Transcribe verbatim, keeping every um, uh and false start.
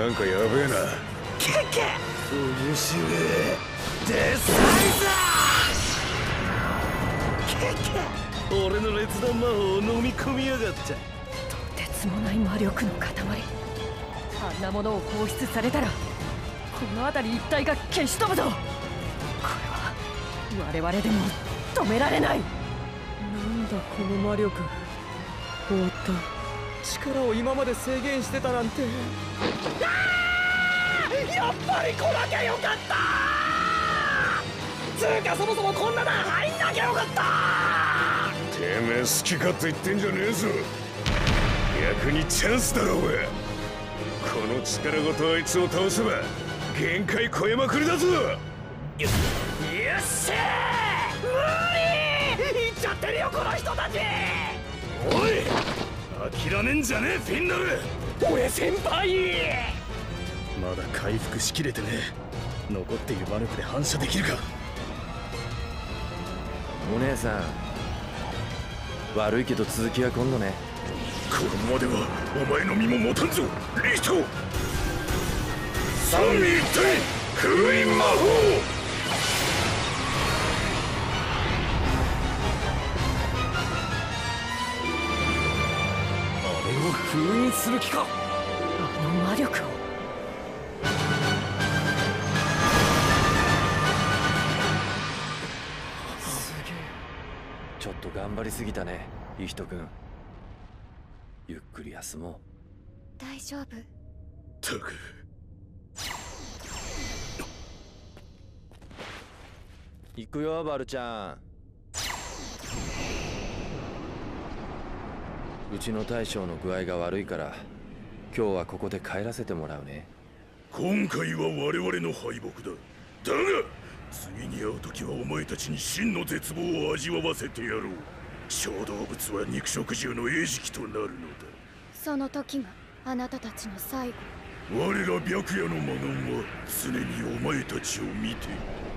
なんかやべえな。 けけ面白いデサイザー。けけ俺の裂断魔法を飲み込みやがった。 とてつもない魔力の塊。あんなものを放出されたらこの辺り一帯が消し飛ぶぞ。これは我々でも止められない。 なんだこの魔力。終わった。力を今まで制限してたなんて。 やっぱり来なきゃよかった。つうかそもそもこんなの入んなきゃよかった。 てめえ好き勝手言ってんじゃねえぞ。逆にチャンスだろうが。この力ごとあいつを倒せば限界超えまくりだぞ。よよっしゃー。無理いっちゃってるよこの人たち。おい諦めんじゃねえフィンナル。俺先輩まだ回復しきれてねえ。残っている魔力で反射できるか。 お姉さん悪いけど続きは今度ね。 このままではお前の身も持たんぞリヒト。三位一体封印魔法。 あれを封印する気か。 あの魔力を。 ちょっと頑張りすぎたねリヒト君。ゆっくり休もう。 大丈夫。 たく行くよバルちゃん。うちの大将の具合が悪いから今日はここで帰らせてもらうね。 今回は我々の敗北だ。だが次に会う時はお前たちに真の絶望を味わわせてやろう。小動物は肉食獣の餌食となるのだ。 その時があなたたちの最後。 我ら白夜の魔眼は常にお前たちを見ている。